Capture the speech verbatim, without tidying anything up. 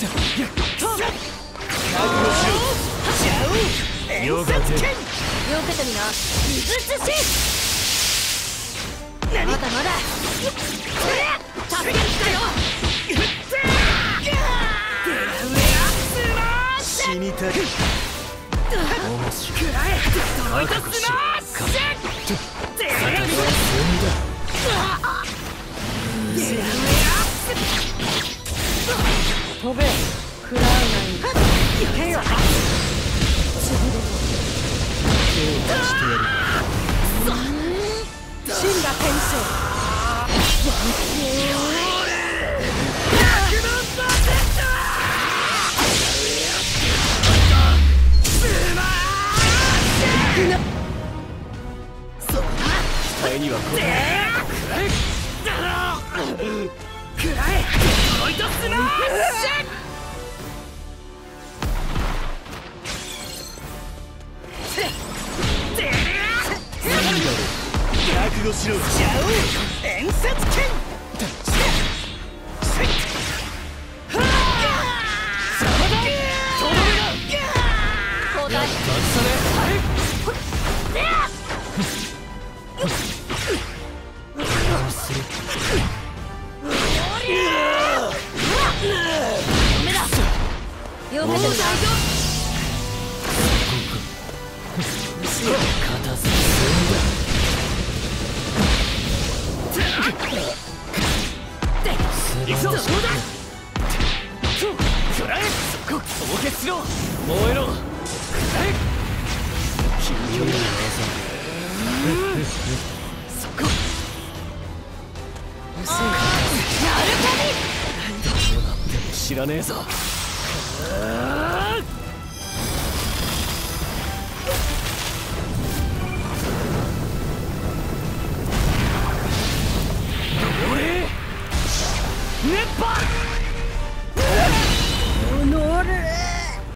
よかったみな。まだまだ助けに来たよ。死にたい。面白い。覚悟しろ。飛べ、食らうなに。行けよ。ちびれと手を出してやる。死んだ天使。ワンコールひゃくまんパーセント。スマッシュ。そうだ。期待には応え。食らえ。ロイドスマッシュ。覚悟しろ。ジャオ演説権。よけてるな。片付け行くぞ。そうだ。くらえ。凍結しろ。燃えろ。くらえ。近距離の技。そこ。うせえ。やるかに。どうなっても知らねえぞ。熱波。おのれ。